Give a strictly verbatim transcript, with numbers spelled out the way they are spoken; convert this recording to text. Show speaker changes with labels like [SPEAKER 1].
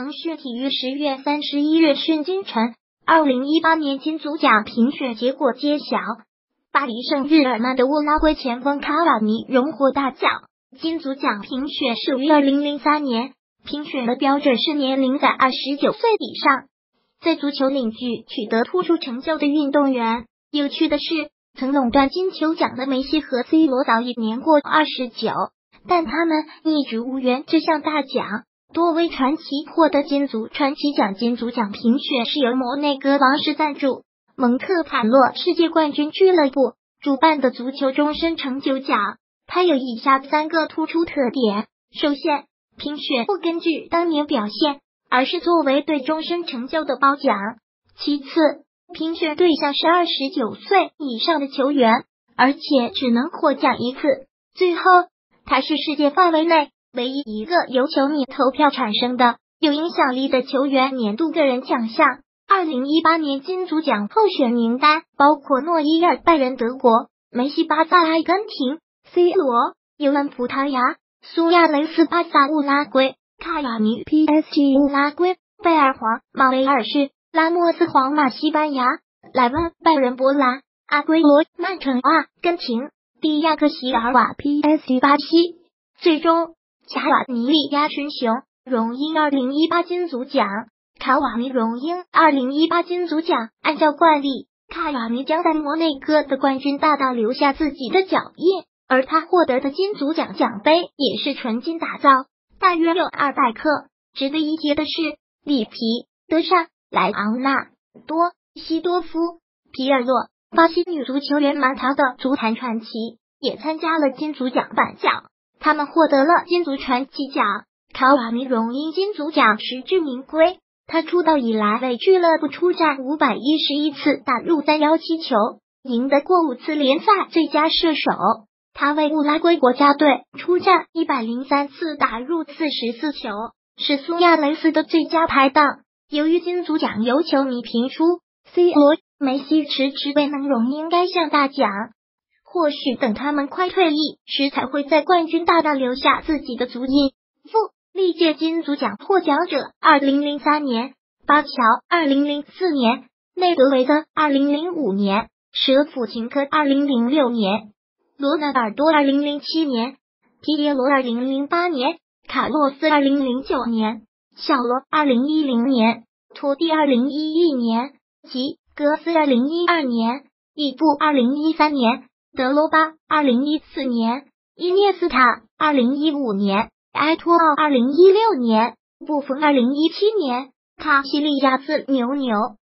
[SPEAKER 1] 腾讯体育十月三十一日讯今晨，二零一八年金足奖评选结果揭晓，巴黎圣日耳曼的乌拉圭前锋卡瓦尼荣获大奖。金足奖评选始于二零零三年，评选的标准是年龄在二十九岁以上，在足球领域取得突出成就的运动员。有趣的是，曾垄断金球奖的梅西和 C 罗早已年过二十九，但他们一直无缘这项大奖。多位传奇获得金足传奇奖。金足奖评选是由摩内哥王室赞助，蒙特卡洛世界冠军俱乐部主办的足球终身成就奖。它有以下三个突出特点：首先，评选不根据当年表现，而是作为对终身成就的褒奖；其次，评选对象是二十九岁以上的球员，而且只能获奖一次；最后，它是世界范围内唯一一个由球迷投票产生的有影响力的球员年度个人奖项。二零一八年金足奖候选名单包括诺伊尔拜仁德国、梅西巴萨阿根廷、C 罗尤文葡萄牙、苏亚雷斯巴萨乌拉圭、卡瓦尼 P S G 乌拉圭、贝尔皇马维尔士、拉莫斯皇马西班牙、莱万拜仁波兰、阿圭罗曼城阿根廷、迪亚克席尔瓦 P S G 巴西。最终卡瓦尼力压群雄，荣膺二零一八金足奖。卡瓦尼荣膺二零一八金足奖，按照惯例，卡瓦尼将在摩内哥的冠军大道留下自己的脚印，而他获得的金足奖奖杯也是纯金打造，大约有二百克。值得一提的是，里皮、德尚、莱昂纳多、西多夫、皮尔洛，巴西女足球员满堂的足坛传奇，也参加了金足奖颁奖。他们获得了金足传奇奖。卡瓦尼荣膺金足奖实至名归，他出道以来为俱乐部出战五百一十一次，打入三一七球，赢得过五次联赛最佳射手。他为乌拉圭国家队出战一百零三次，打入四十四球，是苏亚雷斯的最佳拍档。由于金足奖由球迷评出， C 罗、梅西迟迟未能荣膺该项大奖。或许等他们快退役时，才会在冠军大道留下自己的足印。负历届金足奖获奖者：二零零三年巴乔，二零零四年内德维德，二零零五年舍甫琴科，二零零六年罗纳尔多，二零零七年皮耶罗，二零零八年卡洛斯，二零零九年小罗，二零一零年托蒂，二零一一年吉格斯，二零一二年伊布，二零一三年德罗巴，二零一四年伊涅斯塔，二零一五年埃托奥，二零一六年布冯，二零一七年卡西利亚斯牛牛。